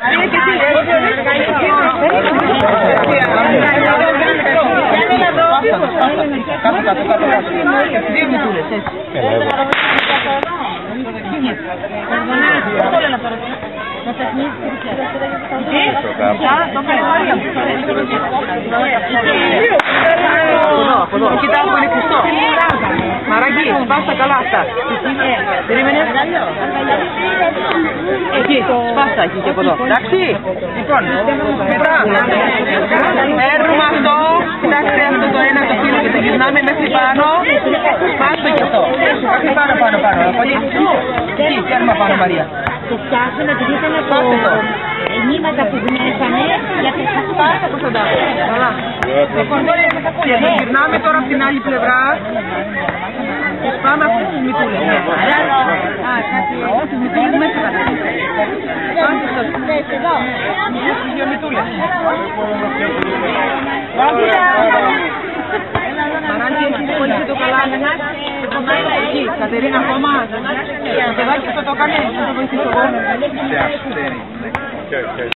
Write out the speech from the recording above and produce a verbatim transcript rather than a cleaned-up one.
Κάτω, κάτω, κάτω. Δύο μητούλες, έτσι. Κοιτάω που είναι κλειστό. Μαράκι, σπάστα καλά αυτά. Περίμενε. Εκεί, σπάστα εκεί και από εδώ. Εντάξει. Λοιπόν, μετά. Παίρνουμε αυτό. Κοιτάξτε αυτό το ένα το φύλλο και το γυρνάμε μέχρι πάνω. Σπάστο και αυτό. Μέχρι πάνω, πάνω, πάνω. Εκεί, πιάνουμε πάνω, Μαρία. Το φτιάξαμε επειδή ήταν από ενήματα που γνέσανε για τις σπάστα προς τον τάφο. Καλά. Λοιπόν, τώρα είναι με τα κούλια. Γυρνάμε τώρα από την άλλη πλευρά. Πάμε αυτές τις μητούλες. Α, τις μητούλες μέσα θα τις. Πάμε στις εδώ. Τις δύο μητούλες. Μαράκι, έχεις πολύ το καλάμι. Εκεί, Κατερίνα, ακόμα. Το παιδάκι αυτό το κάνει, θα το βοηθήσω εγώ.